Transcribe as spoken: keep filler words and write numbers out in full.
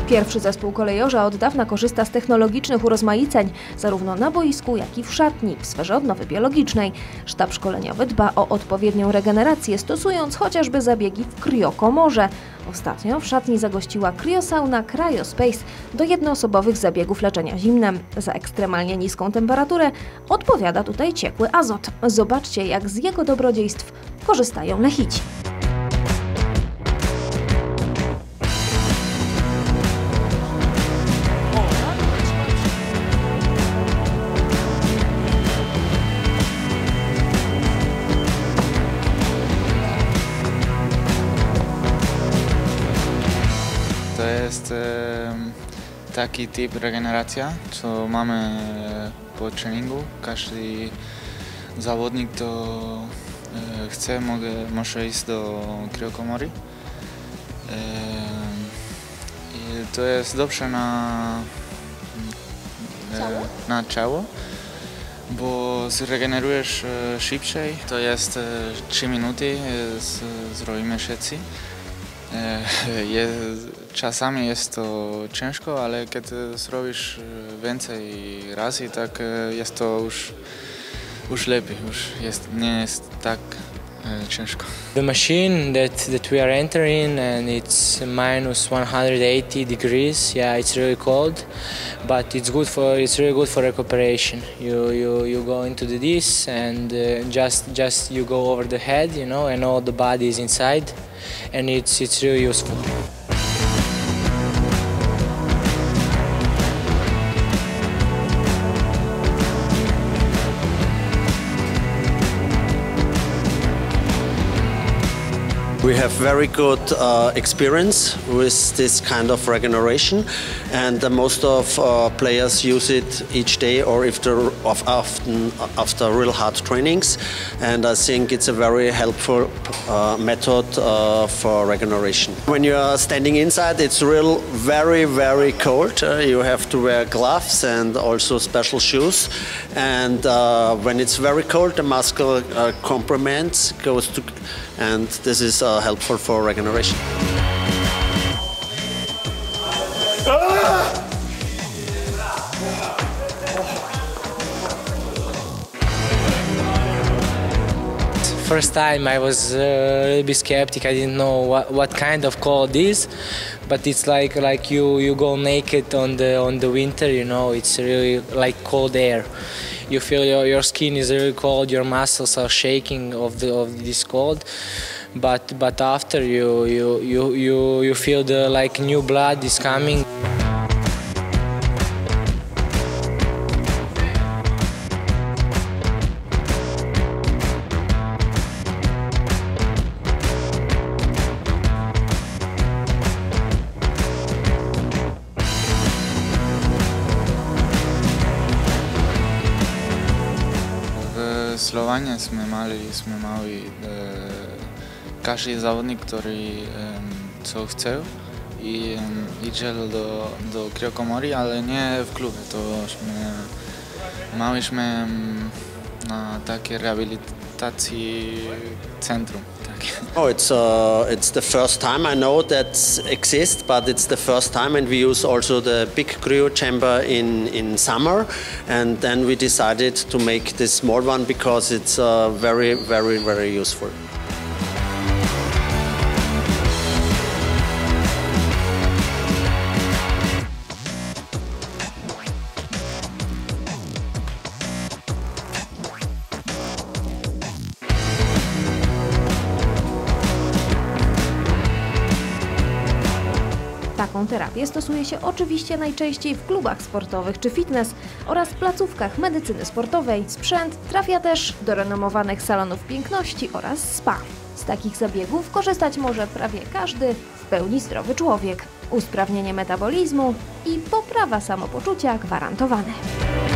Pierwszy zespół kolejorza od dawna korzysta z technologicznych urozmaiceń, zarówno na boisku, jak i w szatni, w sferze odnowy biologicznej. Sztab szkoleniowy dba o odpowiednią regenerację, stosując chociażby zabiegi w kriokomorze. Ostatnio w szatni zagościła kriosauna Cryospace do jednoosobowych zabiegów leczenia zimnem. Za ekstremalnie niską temperaturę odpowiada tutaj ciekły azot. Zobaczcie, jak z jego dobrodziejstw korzystają Lechici. To jest e, taki typ regeneracja, co mamy po treningu. Każdy zawodnik, kto e, chce, mogę, może iść do kriokomory. E, i to jest dobrze na, e, na ciało, bo zregenerujesz e, szybciej. To jest e, trzy minuty, e, zrobimy wszyscy. Je, czasami jest to ciężko, ale kiedy zrobisz więcej razy, tak jest to już, już lepiej, już jest, nie jest tak ciężko. The machine that, that we are entering, and it's minus one hundred eighty degrees. Yeah, it's really cold, but it's good for it's really good for recuperation. You you you go into the this and uh, just just you go over the head, you know, and all the body is inside, and it's it's really useful. We have very good uh, experience with this kind of regeneration, and uh, most of uh, players use it each day or if they're of often after real hard trainings, and I think it's a very helpful uh, method uh, for regeneration. When you are standing inside, it's real very very cold. Uh, you have to wear gloves and also special shoes, and uh, when it's very cold, the muscle uh, complement goes to, and this is uh, helpful for regeneration. First time I was uh, a little bit skeptic. I didn't know what, what kind of cold is, but it's like like you you go naked on the on the winter. You know, it's really like cold air. You feel your, your skin is really cold. Your muscles are shaking of the of this cold. But but after you you you you you feel the like new blood is coming. W Słowenii jsme mali, jsme mali e, każdy zawodnik, który co chce i idzie do, do kriokomory, ale nie w klubie. To mieliśmy na takie rehabilitacji centrum. Oh, it's uh, it's the first time I know that exists, but it's the first time, and we use also the big cryo chamber in in summer, and then we decided to make this small one because it's uh, very very very useful. Taką terapię stosuje się oczywiście najczęściej w klubach sportowych czy fitness oraz placówkach medycyny sportowej. Sprzęt trafia też do renomowanych salonów piękności oraz spa. Z takich zabiegów korzystać może prawie każdy w pełni zdrowy człowiek. Usprawnienie metabolizmu i poprawa samopoczucia gwarantowane.